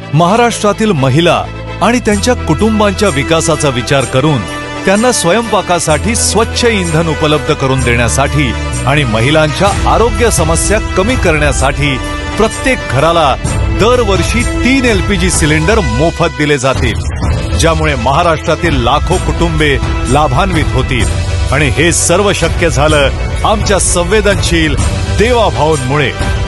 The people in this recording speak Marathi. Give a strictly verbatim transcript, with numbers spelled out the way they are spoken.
महाराष्ट्रातील महिला आणि त्यांच्या कुटुंबांच्या विकासाचा विचार करून त्यांना स्वयंपाकासाठी स्वच्छ इंधन उपलब्ध करून देण्यासाठी आणि महिलांच्या आरोग्य समस्या कमी करण्यासाठी प्रत्येक घराला दरवर्षी तीन एलपीजी सिलेंडर मोफत दिले जातील, ज्यामुळे महाराष्ट्रातील लाखो कुटुंबे लाभान्वित होतील। आणि हे सर्व शक्य झालं आमच्या संवेदनशील देवाभाऊंमुळे।